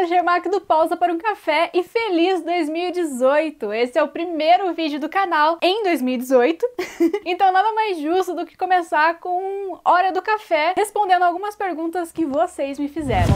Ana Germac do Pausa para um Café e feliz 2018! Esse é o primeiro vídeo do canal em 2018, então nada mais justo do que começar com Hora do Café, respondendo algumas perguntas que vocês me fizeram.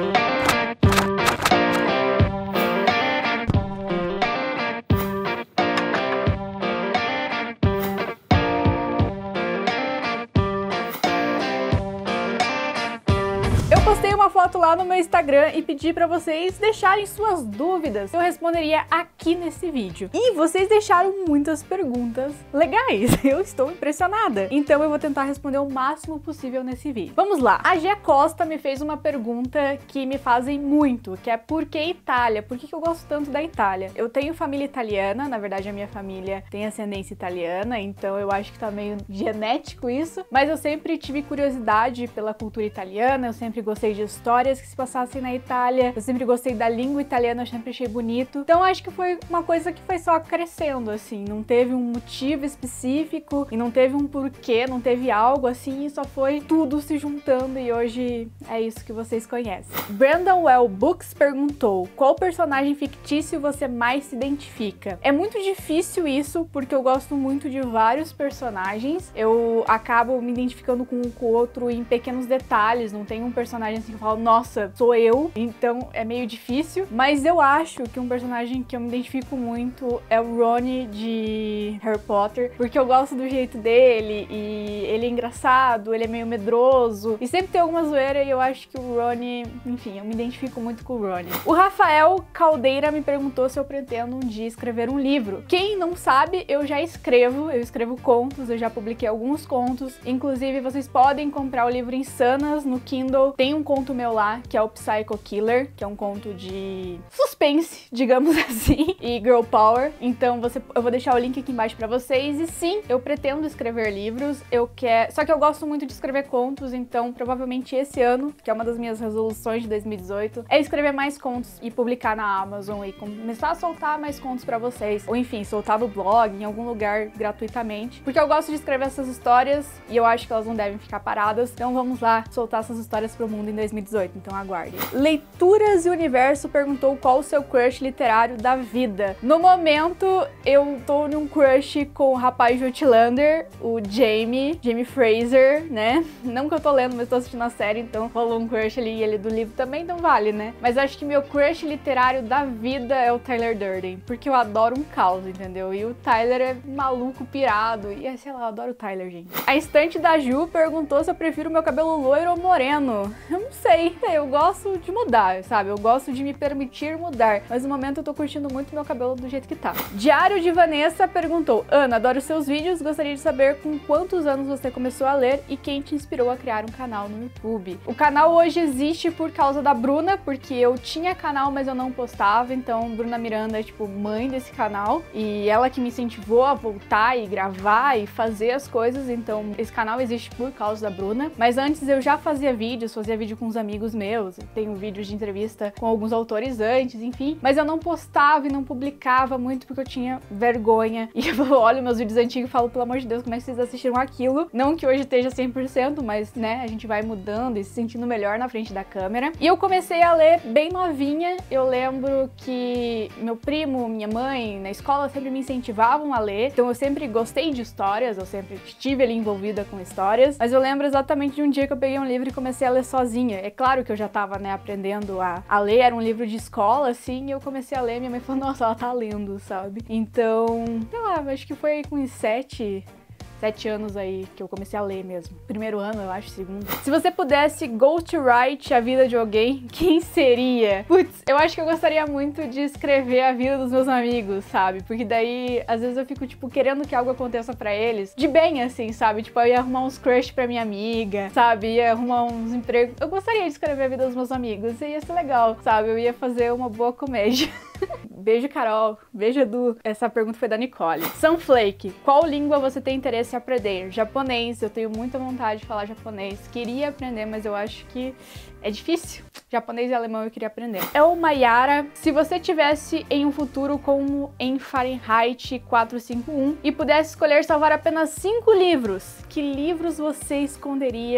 Eu postei uma foto lá no meu Instagram e pedi pra vocês deixarem suas dúvidas. Eu responderia aqui nesse vídeo. E vocês deixaram muitas perguntas legais. Eu estou impressionada. Então eu vou tentar responder o máximo possível nesse vídeo. Vamos lá. A Gia Costa me fez uma pergunta que me fazem muito, que é por que Itália? Por que eu gosto tanto da Itália? Eu tenho família italiana, na verdade a minha família tem ascendência italiana, então eu acho que tá meio genético isso. Mas eu sempre tive curiosidade pela cultura italiana, eu sempre gostei de histórias que se passassem na Itália, eu sempre gostei da língua italiana, eu sempre achei bonito. Então acho que foi uma coisa que foi só crescendo, assim, não teve um motivo específico e não teve um porquê, não teve algo assim, e só foi tudo se juntando e hoje é isso que vocês conhecem. Brandon Well Books perguntou: qual personagem fictício você mais se identifica? É muito difícil isso, porque eu gosto muito de vários personagens, eu acabo me identificando com um com o outro em pequenos detalhes, não tem um personagem assim que eu falo, nossa, sou eu, então é meio difícil, mas eu acho que um personagem que eu me identifico muito é o Rony de Harry Potter, porque eu gosto do jeito dele, e ele é engraçado, ele é meio medroso, e sempre tem alguma zoeira, e eu acho que o Rony, enfim, eu me identifico muito com o Rony. O Rafael Caldeira me perguntou se eu pretendo um dia escrever um livro. Quem não sabe, eu já escrevo, eu escrevo contos, eu já publiquei alguns contos, inclusive vocês podem comprar o livro Insanas no Kindle. Tem um conto meu lá, que é o Psycho Killer, que é um conto de suspense, digamos assim, e girl power. Então eu vou deixar o link aqui embaixo pra vocês. E sim, eu pretendo escrever livros, só que eu gosto muito de escrever contos, então provavelmente esse ano, que é uma das minhas resoluções de 2018, é escrever mais contos e publicar na Amazon e começar a soltar mais contos pra vocês. Ou enfim, soltar no blog, em algum lugar gratuitamente. Porque eu gosto de escrever essas histórias e eu acho que elas não devem ficar paradas. Então vamos lá soltar essas histórias pro mundo em 2018, então aguarde. Leituras e Universo perguntou qual o seu crush literário da vida. No momento, eu tô num crush com o rapaz de Outlander, o Jamie Fraser, né? Não que eu tô lendo, mas tô assistindo a série, então rolou um crush ali, e ele do livro também, então vale, né? Mas acho que meu crush literário da vida é o Tyler Durden, porque eu adoro um caos, entendeu? E o Tyler é maluco, pirado, e sei lá, eu adoro o Tyler, gente. A estante da Ju perguntou se eu prefiro meu cabelo loiro ou moreno. Eu não sei, eu gosto de mudar, sabe? Eu gosto de me permitir mudar, mas no momento eu tô curtindo muito meu cabelo do jeito que tá. Diário de Vanessa perguntou: Ana, adoro seus vídeos, gostaria de saber com quantos anos você começou a ler e quem te inspirou a criar um canal no YouTube. O canal hoje existe por causa da Bruna, porque eu tinha canal, mas eu não postava, então Bruna Miranda é tipo mãe desse canal, e ela que me incentivou a voltar e gravar e fazer as coisas, então esse canal existe por causa da Bruna. Mas antes eu já fazia vídeo com os amigos meus, eu tenho vídeos de entrevista com alguns autores antes, enfim, mas eu não postava e não publicava muito porque eu tinha vergonha, e eu olho meus vídeos antigos e falo, pelo amor de Deus, como é que vocês assistiram aquilo? Não que hoje esteja 100%, mas né, a gente vai mudando e se sentindo melhor na frente da câmera. E eu comecei a ler bem novinha, eu lembro que meu primo, minha mãe, na escola sempre me incentivavam a ler, então eu sempre gostei de histórias, eu sempre estive ali envolvida com histórias, mas eu lembro exatamente de um dia que eu peguei um livro e comecei a ler sozinha. É claro que eu já tava, né, aprendendo a ler, era um livro de escola, assim, e eu comecei a ler, minha mãe falou, nossa, ela tá lendo, sabe? Então, sei lá, acho que foi com uns 7 anos aí que eu comecei a ler mesmo. Primeiro ano, eu acho, segundo. Se você pudesse ghostwrite a vida de alguém, quem seria? Putz, eu acho que eu gostaria muito de escrever a vida dos meus amigos, sabe? Porque daí, às vezes eu fico, tipo, querendo que algo aconteça pra eles. De bem, assim, sabe? Tipo, eu ia arrumar uns crush pra minha amiga, sabe? Ia arrumar uns empregos. Eu gostaria de escrever a vida dos meus amigos. Ia ser legal, sabe? Eu ia fazer uma boa comédia. Beijo, Carol. Beijo, Edu. Essa pergunta foi da Nicole. Sunflake, qual língua você tem interesse em aprender? Japonês. Eu tenho muita vontade de falar japonês. Queria aprender, mas eu acho que é difícil. Japonês e alemão eu queria aprender. É o Mayara. Se você tivesse em um futuro como em Fahrenheit 451 e pudesse escolher salvar apenas 5 livros, que livros você esconderia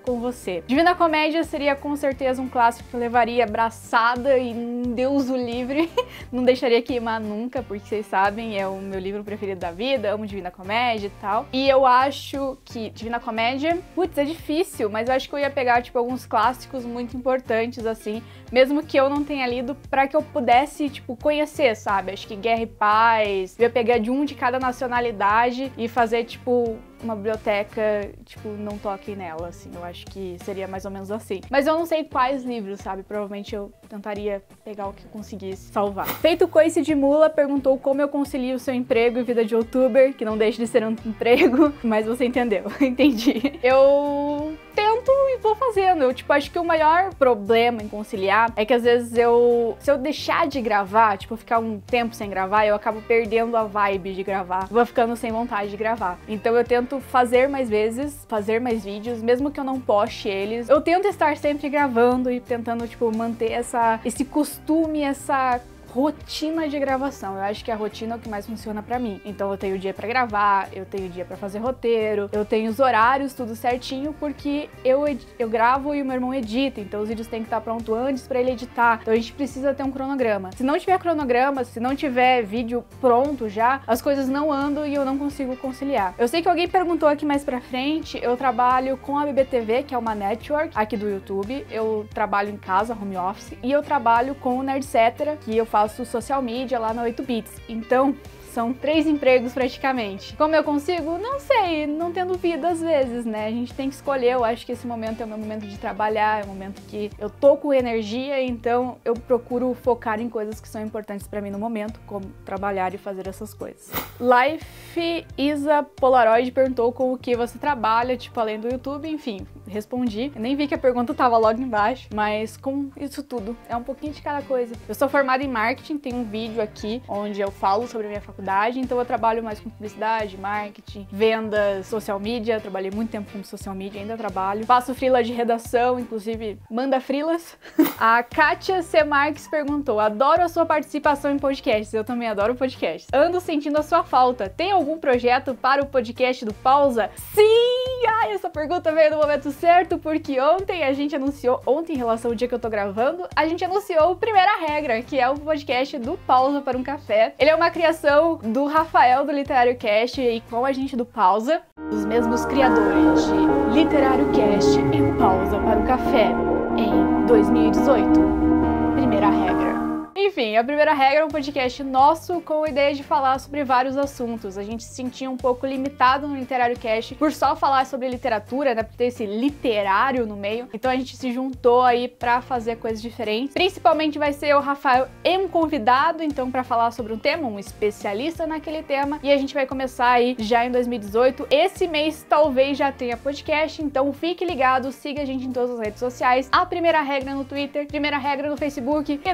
com você. Divina Comédia seria com certeza um clássico que eu levaria abraçada e Deus o livre, não deixaria queimar nunca, porque vocês sabem, é o meu livro preferido da vida, amo Divina Comédia e tal. E eu acho que Divina Comédia, putz, é difícil, mas eu acho que eu ia pegar, tipo, alguns clássicos muito importantes, assim, mesmo que eu não tenha lido, pra que eu pudesse, tipo, conhecer, sabe? Acho que Guerra e Paz, eu ia pegar de cada nacionalidade e fazer, tipo, uma biblioteca, tipo, não toque nela, assim. Eu acho que seria mais ou menos assim. Mas eu não sei quais livros, sabe? Provavelmente eu tentaria pegar o que eu conseguisse salvar. Feito Coice de Mula perguntou como eu concilio o seu emprego e vida de youtuber, que não deixa de ser um emprego, mas você entendeu. Entendi. Eu tento e vou fazendo. Eu, tipo, acho que o maior problema em conciliar é que às vezes se eu deixar de gravar, tipo, ficar um tempo sem gravar, eu acabo perdendo a vibe de gravar. Vou ficando sem vontade de gravar. Então eu tento fazer mais vezes, fazer mais vídeos, mesmo que eu não poste eles. Eu tento estar sempre gravando e tentando, tipo, manter esse costume, essa rotina de gravação. Eu acho que a rotina é o que mais funciona pra mim. Então eu tenho dia pra gravar, eu tenho dia pra fazer roteiro, eu tenho os horários, tudo certinho, porque eu gravo e o meu irmão edita, então os vídeos têm que estar pronto antes pra ele editar. Então a gente precisa ter um cronograma. Se não tiver cronograma, se não tiver vídeo pronto já, as coisas não andam e eu não consigo conciliar. Eu sei que alguém perguntou aqui mais pra frente, eu trabalho com a BBTV, que é uma network aqui do YouTube, eu trabalho em casa, home office, e eu trabalho com o Nerdcetera, que eu faço social media lá na 8bits. Então, são 3 empregos praticamente. Como eu consigo? Não sei, não tendo vida às vezes, né? A gente tem que escolher. Eu acho que esse momento é o meu momento de trabalhar, é o momento que eu tô com energia, então eu procuro focar em coisas que são importantes pra mim no momento, como trabalhar e fazer essas coisas. Life Isa Polaroid perguntou com o que você trabalha, tipo, além do YouTube, enfim, respondi. Eu nem vi que a pergunta tava logo embaixo, mas com isso tudo, é um pouquinho de cada coisa. Eu sou formada em marketing, tem um vídeo aqui onde eu falo sobre a minha faculdade, então eu trabalho mais com publicidade, marketing, vendas, social media, trabalhei muito tempo com social media, ainda trabalho. Faço freela de redação, inclusive manda freelas. A Kátia C. Marques perguntou, adoro a sua participação em podcasts, eu também adoro podcasts. Ando sentindo a sua falta, tem algum projeto para o podcast do Pausa? Sim! Ai, essa pergunta veio no momento certo, porque ontem a gente anunciou, em relação ao dia que eu tô gravando, a gente anunciou o Primeira Regra, que é o podcast do Pausa para um Café. Ele é uma criação do Rafael do Literário Cast e com a gente do Pausa, os mesmos criadores de Literário Cast e Pausa para o Café em 2018. Primeira Regra. Enfim, a Primeira Regra é um podcast nosso com a ideia de falar sobre vários assuntos. A gente se sentia um pouco limitado no Literário Cast por só falar sobre literatura, né, por ter esse literário no meio. Então a gente se juntou aí pra fazer coisas diferentes. Principalmente vai ser o Rafael e um convidado, então pra falar sobre um tema, um especialista naquele tema. E a gente vai começar aí já em 2018. Esse mês talvez já tenha podcast, então fique ligado, siga a gente em todas as redes sociais. A Primeira Regra no Twitter, Primeira Regra no Facebook e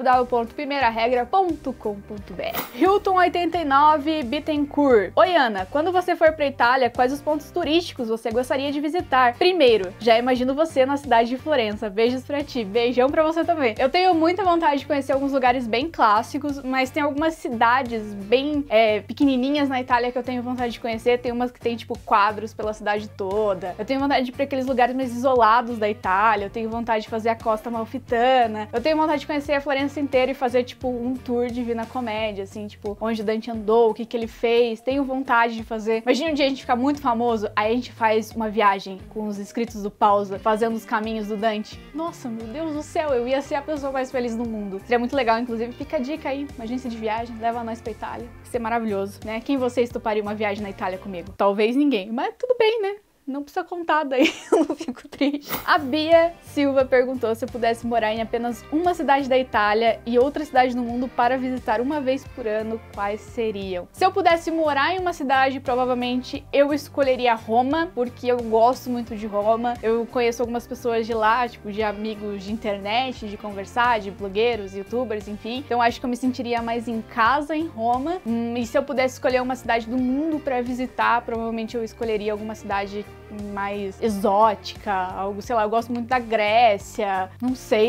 www.primeiraregra.com.br. Hilton89 Bittencourt. Oi, Ana, quando você for pra Itália, quais os pontos turísticos você gostaria de visitar? Primeiro, já imagino você na cidade de Florença. Beijos pra ti, beijão pra você também. Eu tenho muita vontade de conhecer alguns lugares bem clássicos, mas tem algumas cidades bem pequenininhas na Itália que eu tenho vontade de conhecer. Tem umas que tem, tipo, quadros pela cidade toda. Eu tenho vontade de ir pra aqueles lugares mais isolados da Itália. Eu tenho vontade de fazer a Costa Amalfitana. Eu tenho vontade de conhecer a Florença inteira e fazer, tipo, um tour de Divina Comédia, assim, tipo, onde o Dante andou, o que ele fez. Tenho vontade de fazer. Imagina um dia a gente ficar muito famoso, aí a gente faz uma viagem com os inscritos do Pausa, fazendo os caminhos do Dante. Nossa, meu Deus do céu, eu ia ser a pessoa mais feliz do mundo. Seria muito legal, inclusive, fica a dica aí, uma agência de viagem, leva nós pra Itália. Vai ser maravilhoso, né? Quem vocês toparia uma viagem na Itália comigo? Talvez ninguém, mas tudo bem, né? Não precisa contar, daí eu não fico triste. A Bia Silva perguntou se eu pudesse morar em apenas uma cidade da Itália e outra cidade no mundo para visitar uma vez por ano, quais seriam? Se eu pudesse morar em uma cidade, provavelmente eu escolheria Roma, porque eu gosto muito de Roma. Eu conheço algumas pessoas de lá, tipo, de amigos de internet, de conversar, de blogueiros, youtubers, enfim. Então acho que eu me sentiria mais em casa em Roma. E se eu pudesse escolher uma cidade do mundo para visitar, provavelmente eu escolheria alguma cidade mais exótica, algo, sei lá, eu gosto muito da Grécia, não sei,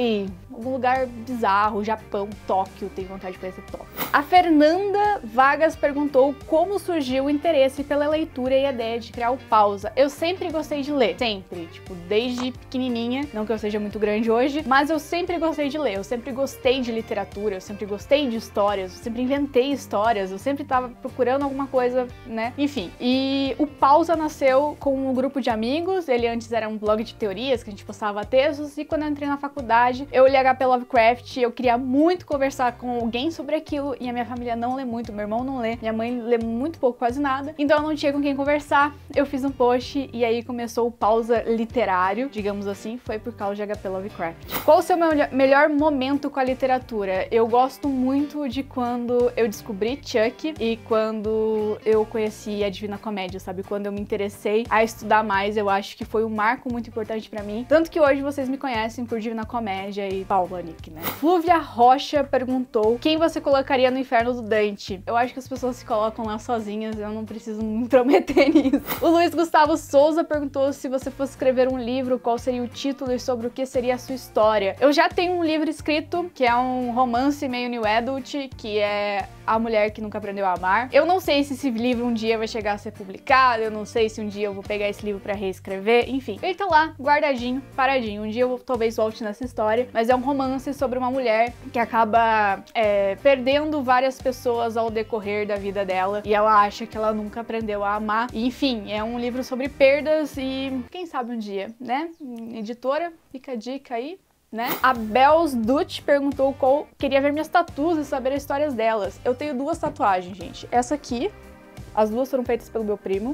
algum lugar bizarro, Japão, Tóquio, tenho vontade de conhecer Tóquio. A Fernanda Vargas perguntou como surgiu o interesse pela leitura e a ideia de criar o Pausa. Eu sempre gostei de ler, sempre, tipo, desde pequenininha, não que eu seja muito grande hoje, mas eu sempre gostei de ler, eu sempre gostei de literatura, eu sempre gostei de histórias, eu sempre inventei histórias, eu sempre tava procurando alguma coisa, né? Enfim, e o Pausa nasceu com um grupo de amigos, ele antes era um blog de teorias que a gente postava textos, e quando eu entrei na faculdade, eu li HP Lovecraft, eu queria muito conversar com alguém sobre aquilo, e a minha família não lê muito, meu irmão não lê, minha mãe lê muito pouco, quase nada, então eu não tinha com quem conversar. Eu fiz um post e aí começou o Pausa literário, digamos assim, foi por causa de HP Lovecraft. Qual o seu melhor momento com a literatura? Eu gosto muito de quando eu descobri Chuck e quando eu conheci a Divina Comédia, sabe? Quando eu me interessei a estudar mais, eu acho que foi um marco muito importante pra mim. Tanto que hoje vocês me conhecem por Divina Comédia e Paula Nick, né? Flúvia Rocha perguntou quem você colocaria no inferno do Dante. Eu acho que as pessoas se colocam lá sozinhas, eu não preciso me intrometer nisso. O Luiz Gustavo Souza perguntou se você fosse escrever um livro, qual seria o título e sobre o que seria a sua história. Eu já tenho um livro escrito, que é um romance meio new adult, que é A Mulher que Nunca Aprendeu a Amar. Eu não sei se esse livro um dia vai chegar a ser publicado, eu não sei se um dia eu vou pegar esse livro pra reescrever, enfim. Ele tá lá, guardadinho, paradinho. Um dia eu talvez volte nessa história, mas é um romance sobre uma mulher que acaba perdendo várias pessoas ao decorrer da vida dela, e ela acha que ela nunca aprendeu a amar. E, enfim, é um livro sobre perdas e quem sabe um dia, né? Editora, fica a dica aí, né? A Bells Dutch perguntou qual queria ver minhas tatuas e saber as histórias delas. Eu tenho 2 tatuagens, gente. Essa aqui, as 2 foram feitas pelo meu primo.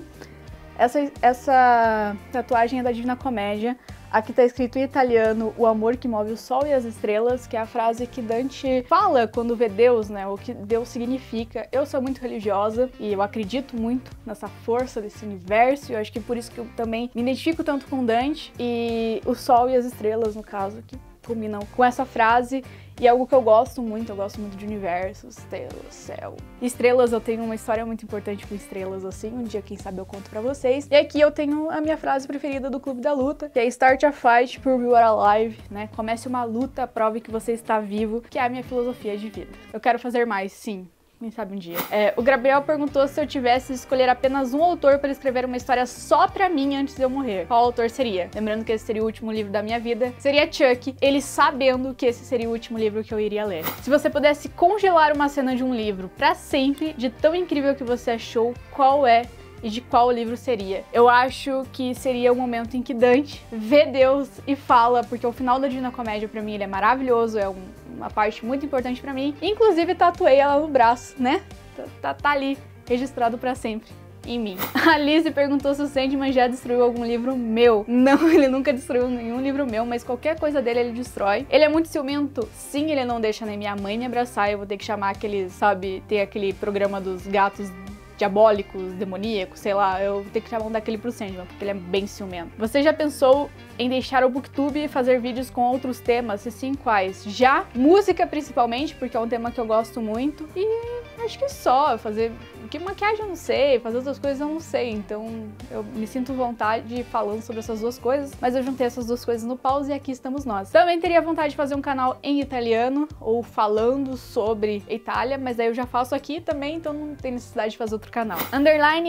Essa tatuagem é da Divina Comédia. Aqui tá escrito em italiano, o amor que move o sol e as estrelas, que é a frase que Dante fala quando vê Deus, né? O que Deus significa. Eu sou muito religiosa e eu acredito muito nessa força desse universo, e eu acho que por isso que eu também me identifico tanto com Dante. E o sol e as estrelas, no caso, que combinam com essa frase. E é algo que eu gosto muito de universos, estrelas, céu. Estrelas, eu tenho uma história muito importante com estrelas, assim, um dia, quem sabe, eu conto pra vocês. E aqui eu tenho a minha frase preferida do Clube da Luta, que é Start a fight, prove you are alive, né? Comece uma luta, prove que você está vivo, que é a minha filosofia de vida. Eu quero fazer mais, sim. Quem sabe um dia. O Gabriel perguntou se eu tivesse de escolher apenas um autor para escrever uma história só pra mim antes de eu morrer. Qual autor seria? Lembrando que esse seria o último livro da minha vida. Seria Chuck, ele sabendo que esse seria o último livro que eu iria ler. Se você pudesse congelar uma cena de um livro pra sempre, de tão incrível que você achou, qual é e de qual livro seria? Eu acho que seria o momento em que Dante vê Deus e fala, porque o final da Divina Comédia pra mim ele é maravilhoso, é uma parte muito importante pra mim. Inclusive tatuei ela no braço, né? Tá ali, registrado pra sempre em mim. A Lizzie perguntou se o Sandman já destruiu algum livro meu. Não, ele nunca destruiu nenhum livro meu, mas qualquer coisa dele ele destrói. Ele é muito ciumento? Sim, ele não deixa nem minha mãe me abraçar, eu vou ter que chamar aquele, sabe, ter aquele programa dos gatos diabólicos, demoníacos, sei lá, eu vou ter que chamar um daquele pro Sandman, porque ele é bem ciumento. Você já pensou em deixar o Booktube e fazer vídeos com outros temas? Se sim, quais? Já. Música, principalmente, porque é um tema que eu gosto muito. E acho que só. Fazer... Porque maquiagem eu não sei, fazer outras coisas eu não sei. Então eu me sinto vontade falando sobre essas 2 coisas, mas eu juntei essas 2 coisas no Pause e aqui estamos nós. Também teria vontade de fazer um canal em italiano, ou falando sobre Itália, mas daí eu já faço aqui também, então não tem necessidade de fazer outro canal. Underline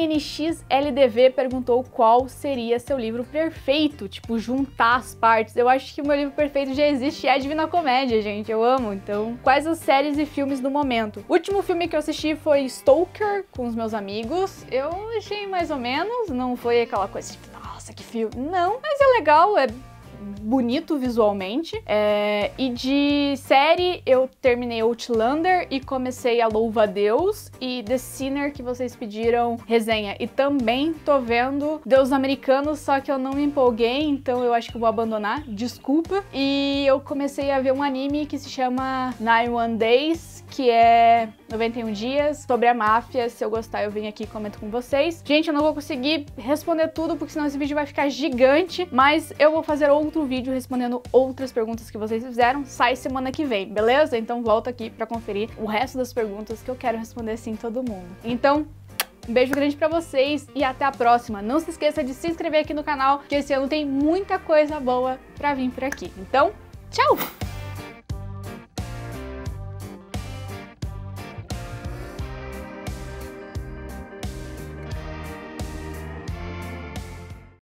NXLDV perguntou qual seria seu livro perfeito, tipo, juntar as partes. Eu acho que o meu livro perfeito já existe, é a Divina Comédia, gente, eu amo. Então, quais as séries e filmes do momento? O último filme que eu assisti foi Stalker, com os meus amigos. Eu achei mais ou menos, não foi aquela coisa tipo, nossa, que filme. Não, mas é legal, é bonito visualmente. E de série, eu terminei Outlander e comecei a Louva a Deus e The Sinner, que vocês pediram resenha. E também tô vendo Deus Americanos, só que eu não me empolguei, então eu acho que eu vou abandonar, desculpa. E eu comecei a ver um anime que se chama 91 Days, que é 91 dias, sobre a máfia. Se eu gostar, eu venho aqui e comento com vocês. Gente, eu não vou conseguir responder tudo, porque senão esse vídeo vai ficar gigante, mas eu vou fazer outro vídeo respondendo outras perguntas que vocês fizeram. Sai semana que vem, beleza? Então volta aqui pra conferir o resto das perguntas que eu quero responder sim todo mundo. Então, um beijo grande pra vocês e até a próxima. Não se esqueça de se inscrever aqui no canal, que esse ano tem muita coisa boa pra vir por aqui. Então, tchau!